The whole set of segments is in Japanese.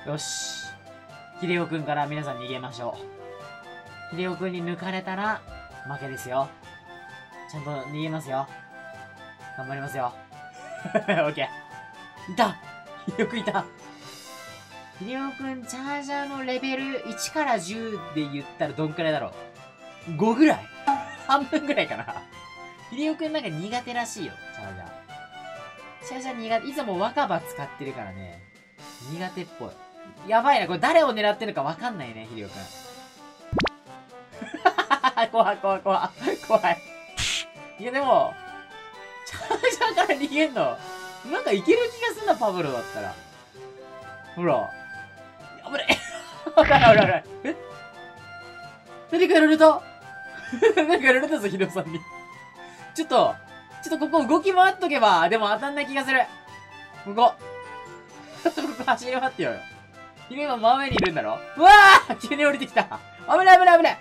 よし。秀夫くんから皆さん逃げましょう。秀夫くんに抜かれたら、負けですよ。ちゃんと逃げますよ。頑張りますよ。オッケー。いた秀夫くんいた。秀夫くん、チャージャーのレベル1から10で言ったらどんくらいだろう ?5 ぐらい半分ぐらいかな。秀夫くんなんか苦手らしいよ、チャージャー。チャージャー苦手。いつも若葉使ってるからね。苦手っぽい。やばいな、これ誰を狙ってるかわかんないね、秀夫くん。怖い。いやでも、チャージャーから逃げんの、なんかいける気がすんな、パブロだったら。ほら。危ない。危ない。え何かやられた何かやられたぞ、秀夫さんに。ちょっとここ動き回っとけば、でも当たんない気がする。ここ走り回ってよ。君今真上にいるんだろ。うわー急に降りてきた。危ない。危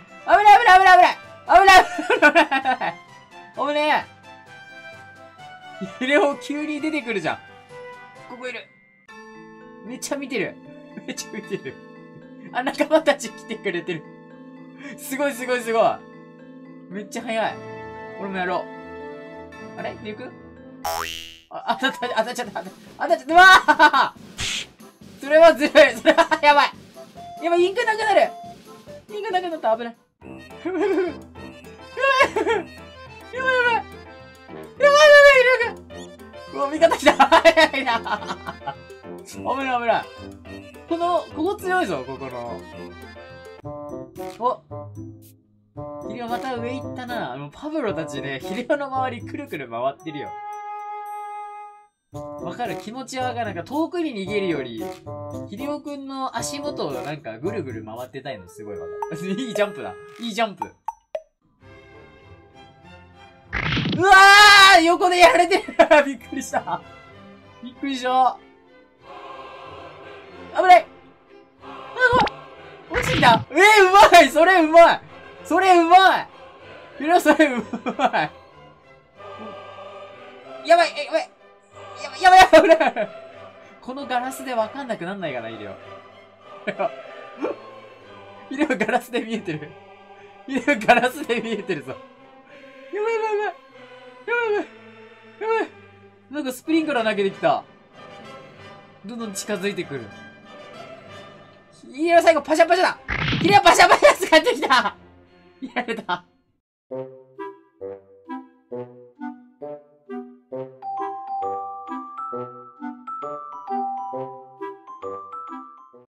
ねえ。秀夫急に出てくるじゃん。ここいる。めっちゃ見てる。あ、仲間たち来てくれてる。すごい。めっちゃ早い。俺もやろう。あれ行く？当たっちゃった。うわーそれはずるい。それはやばい。インクなくなる。インクなくなった。危ない。やばい。うわ、味方来た。早いな。危ない。ここ強いぞ、ここの。おヒレオまた上行ったな。パブロたちね、ヒレオの周りくるくる回ってるよ。わかる気持ちはわかる。なんか遠くに逃げるより、ヒデオくんの足元をなんかぐるぐる回ってたいのすごいわかる。いいジャンプだ。いいジャンプ。うわー横でやられてるびっくりした。危ない。落ちてきた。うまい。それうまい。ヒロそれうまい。やばい。このガラスでわかんなくなんないかな、ヒデオ。ヒデオガラスで見えてるぞ。やばい。なんかスプリンクラー投げてきた。どんどん近づいてくる。ヒデオ最後パシャパシャだ。ヒデオパシャパシャ使ってきた。やられた。